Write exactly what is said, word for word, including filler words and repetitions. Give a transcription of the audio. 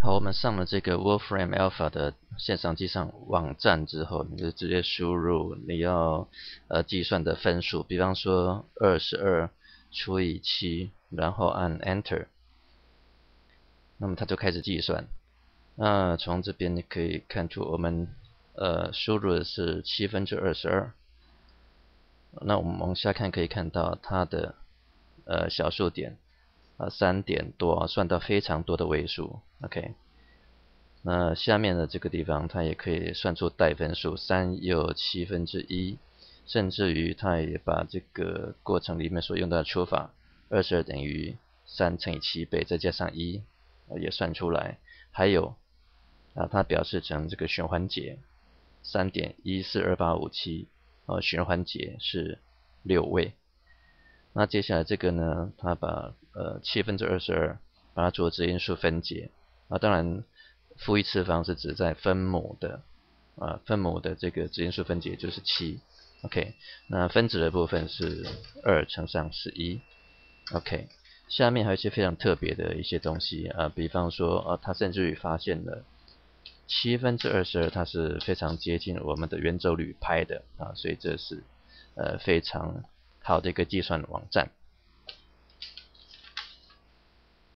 好，我们上了这个 Wolfram Alpha 的线上计算网站之后，你就直接输入你要呃计算的分数，比方说二十二除以七，然后按 Enter， 那么它就开始计算。那从这边你可以看出，我们呃输入的是七分之二十二。那我们往下看，可以看到它的呃小数点啊三点多，算到非常多的位数。OK。那下面的这个地方，它也可以算出带分数，三又七分之一，甚至于它也把这个过程里面所用到的除法，二十二等于三乘以七倍，再加上一，也算出来。还有啊，它表示成这个循环节，三点一四二八五七，呃，循环节是六位。那接下来这个呢，它把呃七分之二十二把它做质因数分解啊，当然负一次方是指在分母的啊分母的这个质因数分解就是七。OK， 那分子的部分是二乘上十一。OK， 下面还有一些非常特别的一些东西啊，比方说啊，它甚至于发现了七分之二十二，它是非常接近我们的圆周率派的啊，所以这是呃非常好的一个计算网站。